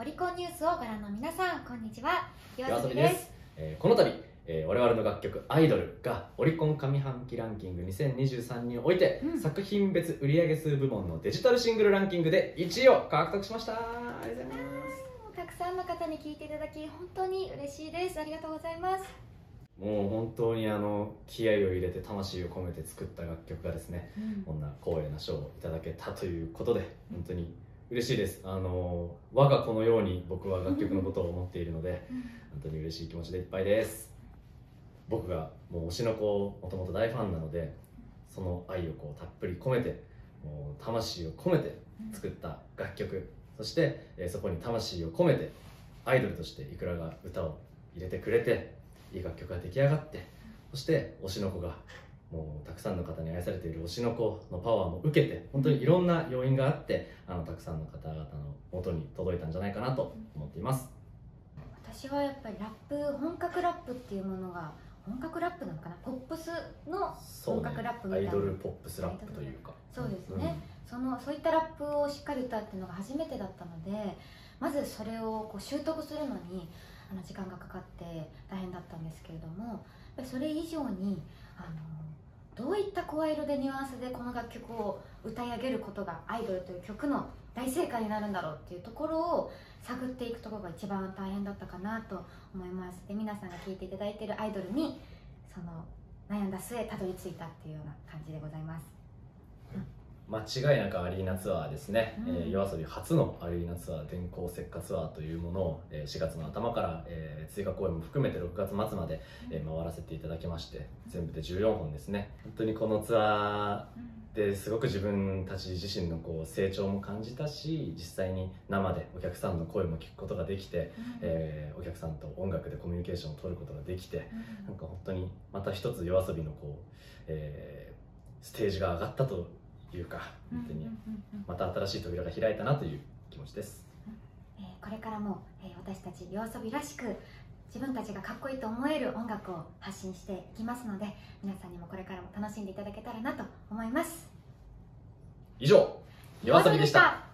オリコンニュースをご覧の皆さん、こんにちは。 YOASOBIです。この度、我々の楽曲「アイドル」がオリコン上半期ランキング2023において、作品別売上数部門のデジタルシングルランキングで1位を獲得しました。ありがとうございます。 たくさんの方に聴いていただき本当に嬉しいです。ありがとうございます。 もう本当に気合を入れて魂を込めて作った楽曲がですね、こんな光栄な賞をいただけたということで本当に嬉しいです。我が子のように僕は楽曲のことを思っているので、本当に嬉しい気持ちでいっぱいです。僕がもう推しの子をもともと大ファンなので、その愛をたっぷり込めて、もう魂を込めて作った楽曲、そして、そこに魂を込めてアイドルとしていくらが歌を入れてくれて、いい楽曲が出来上がって、そして推しの子がもうたくさんの方に愛されている推しの子のパワーも受けて、本当にいろんな要因があってたくさんの方々の元に届いたんじゃないかなと思っています。 私はやっぱりラップ、本格ラップっていうものが、本格ラップなのかな、ポップスの本格ラップみたいな、 アイドルポップスラップというか、 そうですね、そういったラップをしっかり歌うっていうのが初めてだったので、まずそれを習得するのに時間がかかって大変だったんですけれども、やっぱりそれ以上にどういった声色でニュアンスでこの楽曲を歌い上げることがアイドルという曲の大正解になるんだろうっていうところを探っていくところが一番大変だったかなと思います。で、皆さんが聴いていただいているアイドルにその悩んだ末たどり着いたっていうような感じでございます。 間違いなくアリーナツアーですね。YOASOBI初のアリーナツアー、電光石火ツアーというものを4月の頭から、追加公演も含めて6月末まで回らせていただきまして、全部で14本ですね。本当にこのツアーですごく自分たち自身の成長も感じたし、実際に生でお客さんの声も聞くことができて、お客さんと音楽でコミュニケーションを取ることができて、なんか本当にまた一つYOASOBIのステージが上がったというか、本当にまた新しい扉が開いたなという気持ちです。 これからも私たちYOASOBIらしく自分たちがかっこいいと思える音楽を発信していきますので、皆さんにもこれからも楽しんでいただけたらなと思います。 以上、YOASOBIでした。